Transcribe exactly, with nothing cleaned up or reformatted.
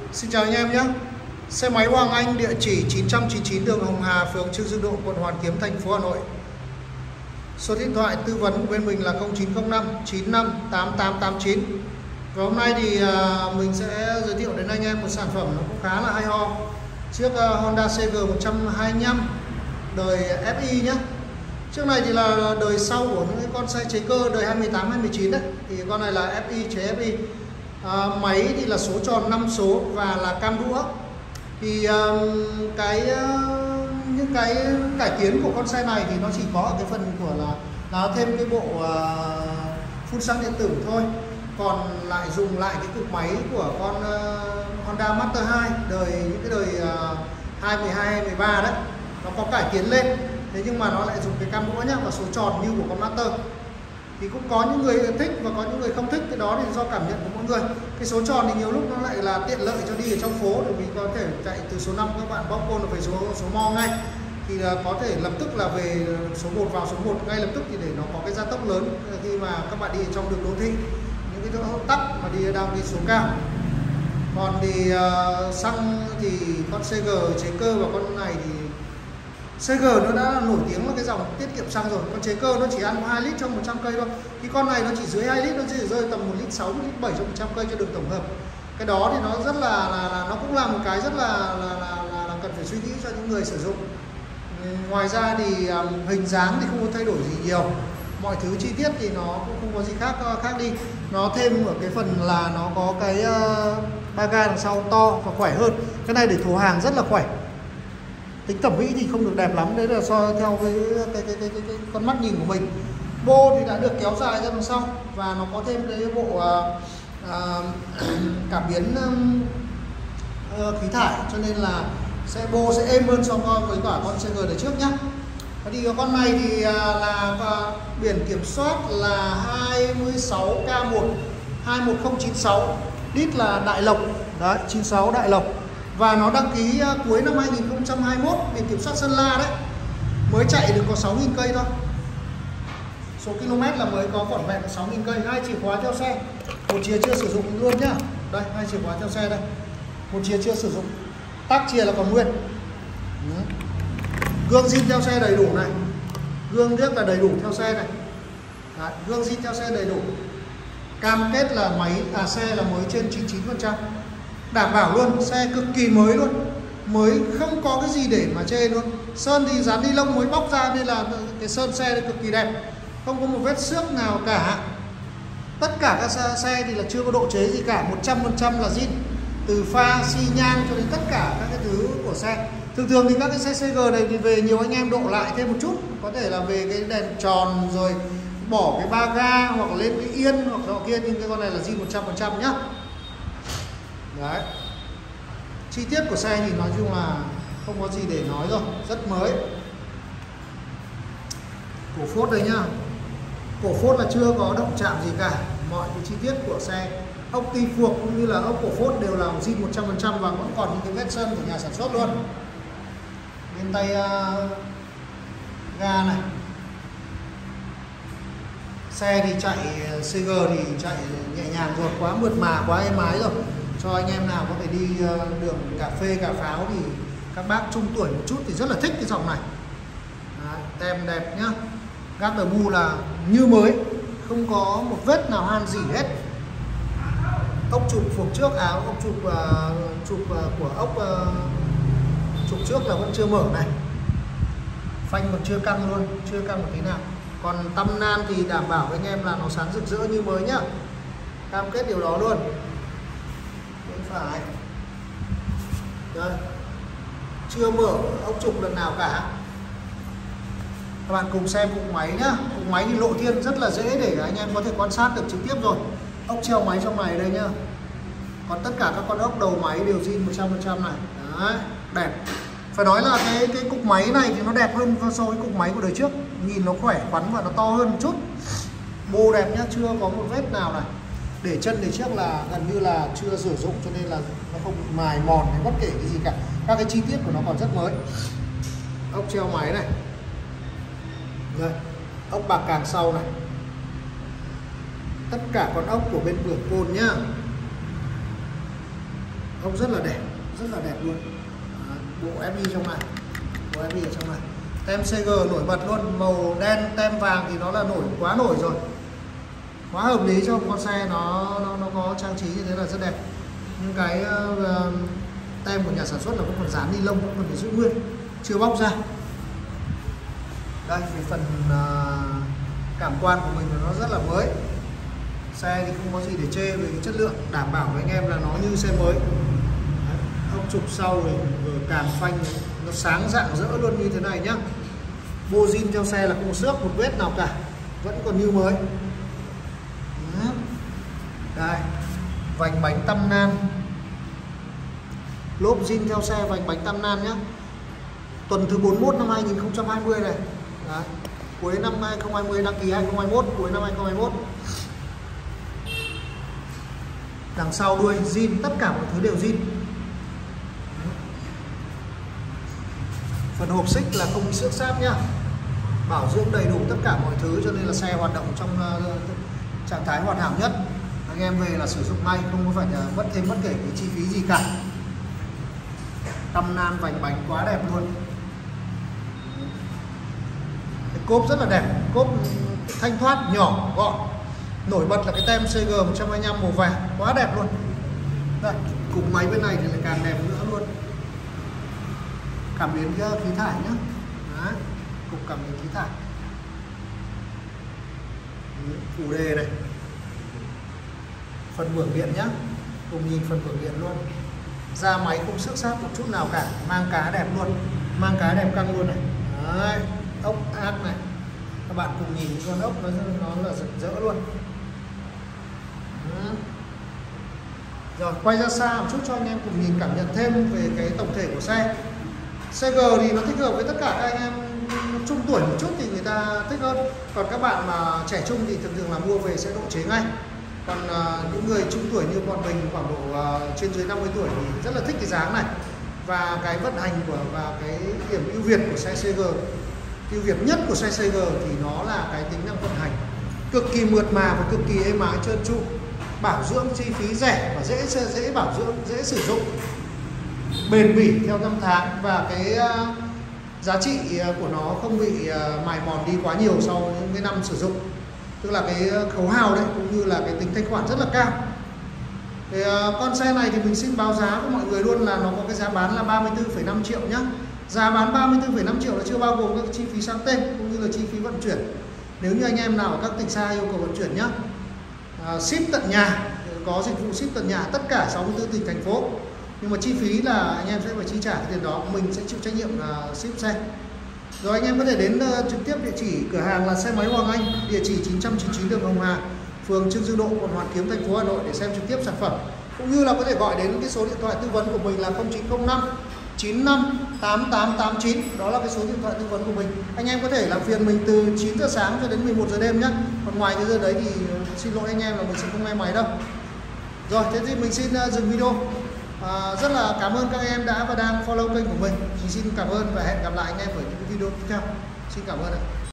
Xin chào anh em nhé. Xe máy Hoàng Anh, địa chỉ chín trăm chín mươi chín đường Hồng Hà, phường Trương Dương Độ, quận Hoàn Kiếm, thành phố Hà Nội. Số điện thoại tư vấn của bên mình là không chín không năm chín năm tám tám tám chín. Và hôm nay thì mình sẽ giới thiệu đến anh em một sản phẩm nó cũng khá là hay ho. Chiếc Honda xê giê một trăm hai mươi lăm đời ép i nhé. Chiếc này thì là đời sau của những con xe chế cơ đời hai mươi tám hai mươi chín đấy. Thì con này là ép i chế ép i. À, máy thì là số tròn năm số và là cam đũa. Thì um, cái uh, những cái cải tiến của con xe này thì nó chỉ có ở cái phần của là là thêm cái bộ uh, phun xăng điện tử thôi. Còn lại dùng lại cái cục máy của con uh, Honda Master hai đời những cái đời uh, hai mươi hai mười ba đấy, nó có cải tiến lên. Thế nhưng mà nó lại dùng cái cam đũa nhá, và số tròn như của con Master. Thì cũng có những người thích và có những người không thích, cái đó thì do cảm nhận của mỗi người. Cái số tròn thì nhiều lúc nó lại là tiện lợi cho đi ở trong phố, bởi vì có thể chạy từ số năm các bạn bóc côn về số số mo ngay, thì là có thể lập tức là về số một vào số một ngay lập tức, thì để nó có cái gia tốc lớn khi mà các bạn đi ở trong đường đô thị, những cái chỗ tắc mà đi đang đi số cao. Còn thì uh, xăng thì con xê giê chế cơ và con này thì xê giê nó đã nổi tiếng là cái dòng tiết kiệm xăng rồi. Con chế cơ nó chỉ ăn hai lít trong một trăm cây thôi. Thì con này nó chỉ dưới hai lít, nó chỉ rơi tầm một lít sáu, một lít bảy trong một trăm cây cho đường tổng hợp. Cái đó thì nó rất là, là, là nó cũng là một cái rất là là, là, là, là cần phải suy nghĩ cho những người sử dụng. Ngoài ra thì um, hình dáng thì không có thay đổi gì nhiều. Mọi thứ chi tiết thì nó cũng không có gì khác khác đi. Nó thêm ở cái phần là nó có cái uh, ba ga đằng sau to và khỏe hơn. Cái này để thổ hàng rất là khỏe. Tính thẩm mỹ thì không được đẹp lắm, đấy là so theo với cái, cái, cái, cái, cái con mắt nhìn của mình. Bô thì đã được kéo dài ra đằng sau và nó có thêm cái bộ uh, uh, cảm biến uh, khí thải, cho nên là xe bô sẽ êm hơn so với cả con xê giê đời trước nhá. Thì con này thì uh, là uh, biển kiểm soát là hai mươi sáu K một hai một không chín sáu, đít là Đại Lộc đấy, chín sáu Đại Lộc. Và nó đăng ký uh, cuối năm hai nghìn không trăm hai mươi mốt, biển kiểm soát Sơn La đấy. Mới chạy được có sáu nghìn cây thôi. Số km là mới có vỏn vẹn sáu nghìn cây. Hai chìa khóa theo xe, một chìa chưa sử dụng luôn nhá. Đây, hai chìa khóa theo xe đây, một chìa chưa sử dụng, tắc chìa là còn nguyên. Gương zin theo xe đầy đủ này, gương điếc là đầy đủ theo xe này. Đấy, gương zin theo xe đầy đủ. Cam kết là máy à xe là mới trên chín mươi chín phần trăm. Đảm bảo luôn, xe cực kỳ mới luôn. Mới không có cái gì để mà chê luôn. Sơn thì dán ni lông mới bóc ra, nên là cái sơn xe cực kỳ đẹp. Không có một vết xước nào cả. Tất cả các xe, xe thì là chưa có độ chế gì cả, một trăm phần trăm là zin. Từ pha, xi nhan cho đến tất cả các cái thứ của xe. Thường thường thì các cái xe xê giê này thì về nhiều anh em độ lại thêm một chút. Có thể là về cái đèn tròn rồi bỏ cái ba ga hoặc lên cái yên hoặc nọ kia, nhưng cái con này là zin một trăm phần trăm nhá. Đấy. Chi tiết của xe thì nói chung là không có gì để nói rồi, rất mới. Cổ phốt đây nhá. Cổ phốt là chưa có động chạm gì cả. Mọi cái chi tiết của xe, ốc ti phuộc cũng như là ốc cổ phốt đều là zin một trăm phần trăm và vẫn còn những cái vết sơn của nhà sản xuất luôn. Bên tay uh, ga này. Xe thì chạy xê giê thì chạy nhẹ nhàng rồi, quá mượt mà, quá êm ái rồi. Cho anh em nào có thể đi đường cà phê, cà pháo thì các bác trung tuổi một chút thì rất là thích cái dòng này. Đấy, tem đẹp nhá. Gác đờ bu là như mới, không có một vết nào han gì hết. Ốc chụp phuộc trước, áo ốc chụp uh, chụp uh, của ốc uh, chụp trước là vẫn chưa mở này. Phanh còn chưa căng luôn, chưa căng một tí nào. Còn tăm nan thì đảm bảo với anh em là nó sáng rực rỡ như mới nhá. Cam kết điều đó luôn. Bên phải. Đây. Chưa mở ốc chụp lần nào cả. Các bạn cùng xem cục máy nhá. Cục máy thì lộ thiên rất là dễ để anh em có thể quan sát được trực tiếp rồi. Ốc treo máy trong này đây nhá. Còn tất cả các con ốc đầu máy đều zin một trăm phần trăm này. Đấy, đẹp. Phải nói là cái cái cục máy này thì nó đẹp hơn so với cục máy của đời trước. Nhìn nó khỏe khoắn và nó to hơn một chút. Bô đẹp nhá, chưa có một vết nào này. Để chân để trước là gần như là chưa sử dụng, cho nên là nó không bị mài mòn hay bất kể cái gì cả. Các cái chi tiết của nó còn rất mới. Ốc treo máy này. Đây, ốc bạc càng sau này. Tất cả con ốc của bên cửa côn nhá. ốc rất là đẹp, rất là đẹp luôn. Đó, bộ ép i trong này, bộ ép i ở trong này. Tem xê giê nổi bật luôn, màu đen tem vàng thì nó là nổi quá nổi rồi, quá hợp lý cho một con xe nó nó, nó có trang trí như thế là rất đẹp. Nhưng cái uh, tem của nhà sản xuất là vẫn còn dán ni lông, vẫn còn giữ nguyên, chưa bóc ra. Đây, cái phần uh, cảm quan của mình nó rất là mới. Xe thì không có gì để chê về cái chất lượng, đảm bảo với anh em là nó như xe mới. Đấy, ốc trục sau rồi, rồi càn phanh nó sáng rạng rỡ luôn như thế này nhá. Vô zin theo xe là không xước một vết nào cả, vẫn còn như mới. Đó. Đây, vành bánh tăm nan, lốp zin theo xe, vành bánh tăm nan nhá. Tuần thứ bốn mươi mốt năm hai nghìn không trăm hai mươi này. Đấy. Cuối năm hai nghìn không trăm hai mươi, đăng ký hai nghìn không trăm hai mươi mốt, cuối năm hai nghìn không trăm hai mươi mốt. Đằng sau đuôi zin, tất cả mọi thứ đều zin. Phần hộp xích là không bị xước xáp nhá, bảo dưỡng đầy đủ tất cả mọi thứ, cho nên là xe hoạt động trong trạng thái hoàn hảo nhất. Anh em về là sử dụng ngay, không có phải mất thêm bất kể cái chi phí gì cả. Tăm nan vành bánh quá đẹp luôn. Cái cốp rất là đẹp, cốp thanh thoát, nhỏ, gọn. Nổi bật là cái tem xê giê một trăm hai mươi lăm màu vàng, quá đẹp luôn. Đây, cục máy bên này thì lại càng đẹp nữa luôn. Cảm biến khí thải nhá. Đấy, cục cảm biến khí thải. Phụ đề này. Phần bưởng điện nhá. Cùng nhìn phần bưởng điện luôn. Da máy không xước xát một chút nào cả, mang cá đẹp luôn, mang cá đẹp căng luôn này. Đấy, ốc ác này. Các bạn cùng nhìn con ốc nó nó là rực rỡ luôn. Đó. Rồi quay ra xa một chút cho anh em cùng nhìn cảm nhận thêm về cái tổng thể của xe. xê giê thì nó thích hợp với tất cả các anh em trung tuổi một chút thì người ta thích hơn. Còn các bạn mà trẻ trung thì thường thường là mua về sẽ độ chế ngay. Còn uh, những người trung tuổi như bọn mình khoảng độ uh, trên dưới năm mươi tuổi thì rất là thích cái dáng này. Và cái vận hành của và cái điểm ưu việt của xe xê giê, ưu việt nhất của xe xê giê thì nó là cái tính năng vận hành cực kỳ mượt mà và cực kỳ êm ái trơn tru, bảo dưỡng chi phí rẻ và dễ dễ bảo dưỡng, dễ sử dụng, bền bỉ theo năm tháng, và cái uh, giá trị của nó không bị uh, mài mòn đi quá nhiều sau những cái năm sử dụng. Tức là cái khấu hao đấy cũng như là cái tính thanh khoản rất là cao. Thì uh, con xe này thì mình xin báo giá của mọi người luôn là nó có cái giá bán là ba mươi tư phẩy năm triệu nhá. Giá bán ba mươi tư phẩy năm triệu là chưa bao gồm các chi phí sang tên cũng như là chi phí vận chuyển. Nếu như anh em nào ở các tỉnh xa yêu cầu vận chuyển nhá, uh, ship tận nhà, có dịch vụ ship tận nhà tất cả sáu mươi tư tỉnh thành phố. Nhưng mà chi phí là anh em sẽ phải chi trả cái tiền đó, mình sẽ chịu trách nhiệm là ship xe. Rồi anh em có thể đến uh, trực tiếp địa chỉ cửa hàng là xe máy Hoàng Anh, địa chỉ chín trăm chín mươi chín đường Hồng Hà, phường Trương Dương Độ, quận Hoàn Kiếm, thành phố Hà Nội để xem trực tiếp sản phẩm. Cũng như là có thể gọi đến cái số điện thoại tư vấn của mình là không chín không năm chín năm tám tám tám chín. Đó là cái số điện thoại tư vấn của mình. Anh em có thể làm phiền mình từ chín giờ sáng cho đến mười một giờ đêm nhé. Còn ngoài cái giờ đấy thì xin lỗi anh em là mình sẽ không nghe máy đâu. Rồi, thế thì mình xin uh, dừng video. À, rất là cảm ơn các em đã và đang follow kênh của mình. Mình xin cảm ơn và hẹn gặp lại anh em ở những video tiếp theo. Xin cảm ơn ạ.